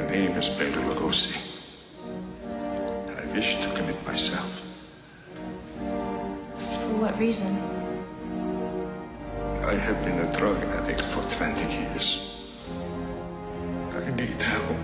name is Bela Lugosi. I wish to commit myself. For what reason? I have been a drug addict for 20 years. I need help.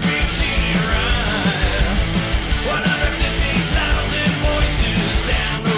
Down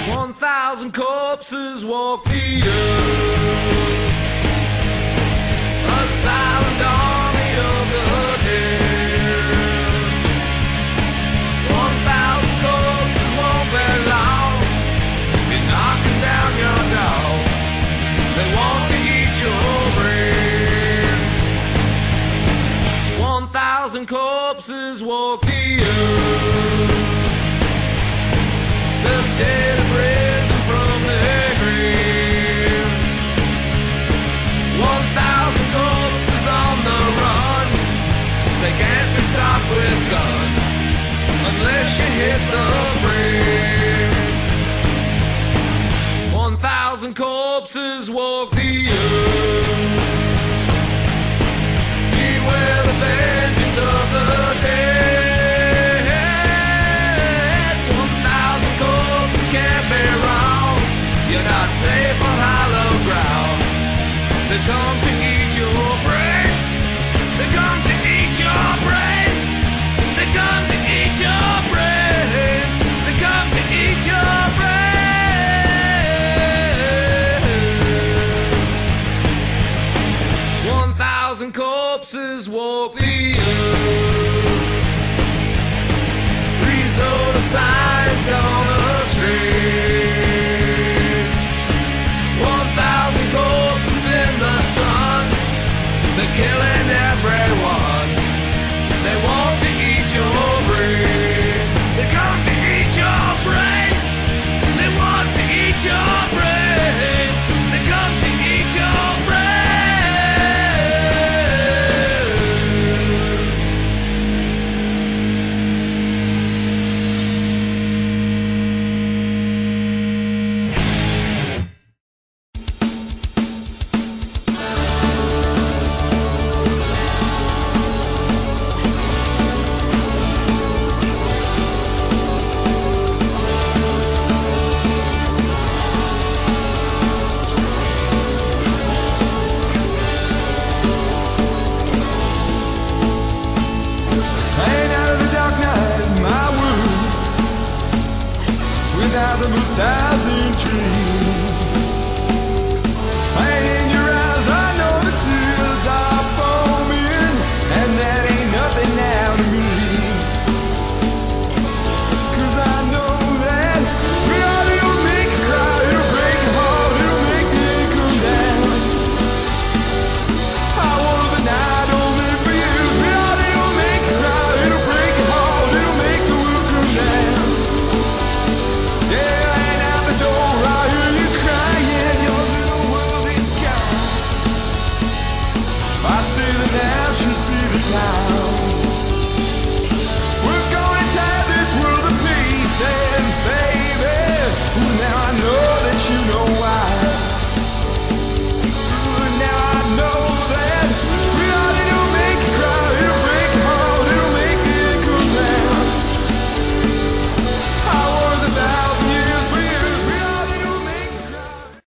1,000 corpses walk the earth, a silent army of the dead. 1,000 corpses won't be long, be knocking down your door. They want to eat your brains. 1,000 corpses walk the earth, the dead have risen from their graves. 1,000 corpses on the run, they can't be stopped with guns unless you hit the brake. 1,000 corpses walk the earth, beware the vengeance of the dead. You're not safe on hollow ground. They come to eat your brains. They come to eat your brains. They come to eat your brains. They come to eat your brains. 1,000 corpses walk the earth. Resort of science gone astray. 1,000 corpses in the sun, they're killing everyone. They want to eat your brains. They come to eat your brains. They want to eat your brains. They come to eat your brains. Of 1,000 trees.